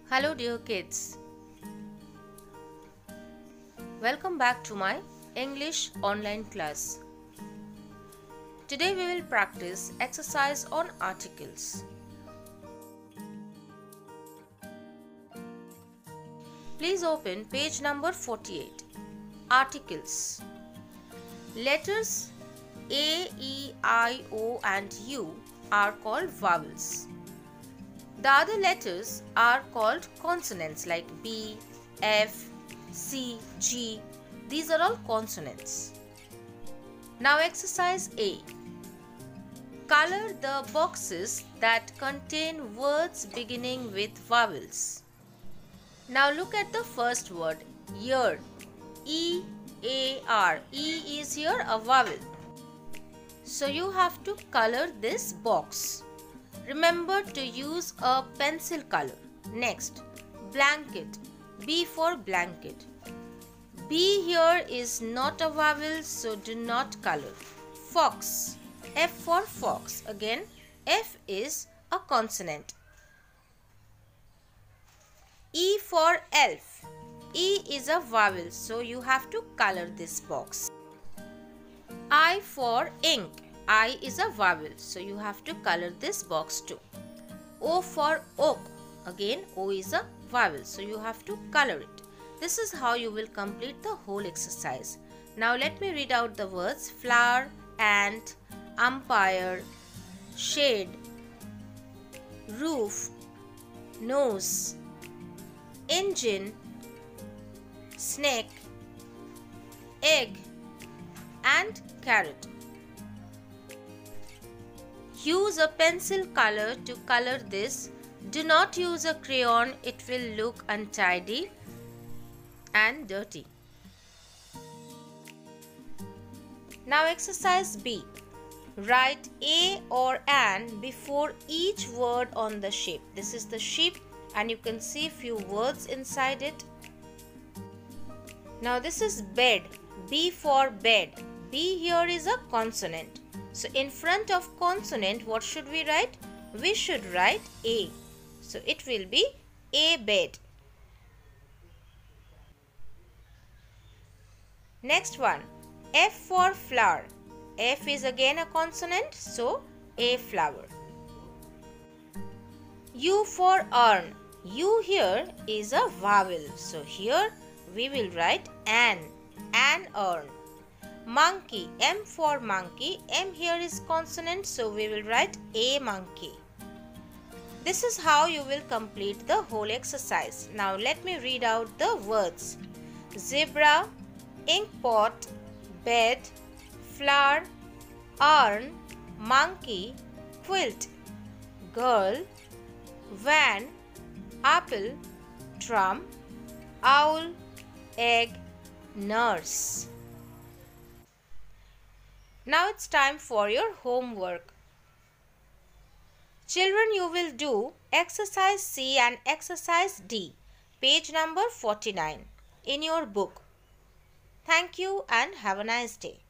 Hello dear kids. Welcome back to my English online class. Today we will practice exercise on articles. Please open page number 48. Articles. Letters A, E, I, O and U are called vowels. The other letters are called consonants like B, F, C, G. These are all consonants. Now exercise A. Color the boxes that contain words beginning with vowels. Now look at the first word, year. E-A-R. E is here a vowel. So you have to color this box. Remember to use a pencil color. Next, blanket. B for blanket. B here is not a vowel, so do not color. Fox. F for fox. Again, F is a consonant. E for elf. E is a vowel, so you have to color this box. I for ink. I is a vowel, so you have to color this box too. O for oak. Again, O is a vowel, so you have to color it. This is how you will complete the whole exercise. Now let me read out the words: flower, ant, umpire, shade, roof, nose, engine, snake, egg and carrot. Use a pencil color to color this. Do not use a crayon, it will look untidy and dirty. Now exercise B. Write A or an before each word on the sheep. This is the sheep and you can see few words inside it. Now this is bed. B for bed. B here is a consonant. So in front of consonant, what should we write? We should write A. So it will be a bed. Next one, F for flower. F is again a consonant, so a flower. U for urn. U here is a vowel. So here we will write an urn. Monkey, M for monkey. M here is consonant, so we will write a monkey. This is how you will complete the whole exercise. Now let me read out the words. Zebra, ink pot, bed, flower, urn, monkey, quilt, girl, van, apple, drum, owl, egg, nurse. Now it's time for your homework. Children, you will do exercise C and exercise D, page number 49 in your book. Thank you and have a nice day.